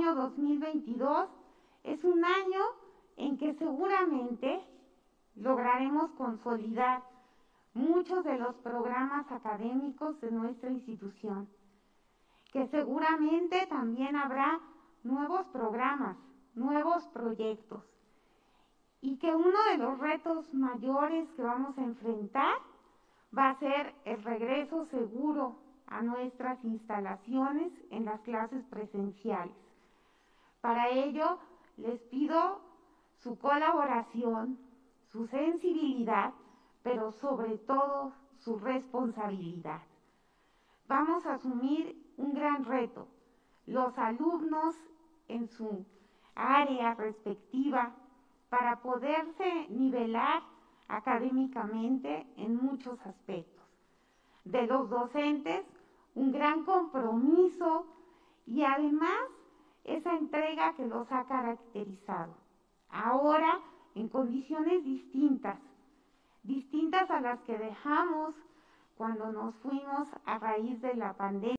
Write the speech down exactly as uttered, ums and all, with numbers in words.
año dos mil veintidós es un año en que seguramente lograremos consolidar muchos de los programas académicos de nuestra institución, que seguramente también habrá nuevos programas, nuevos proyectos, y que uno de los retos mayores que vamos a enfrentar va a ser el regreso seguro a nuestras instalaciones en las clases presenciales. Para ello, les pido su colaboración, su sensibilidad, pero sobre todo su responsabilidad. Vamos a asumir un gran reto. Los alumnos en su área respectiva para poderse nivelar académicamente en muchos aspectos. De los docentes, un gran compromiso y además esa entrega que los ha caracterizado. Ahora en condiciones distintas, distintas a las que dejamos cuando nos fuimos a raíz de la pandemia.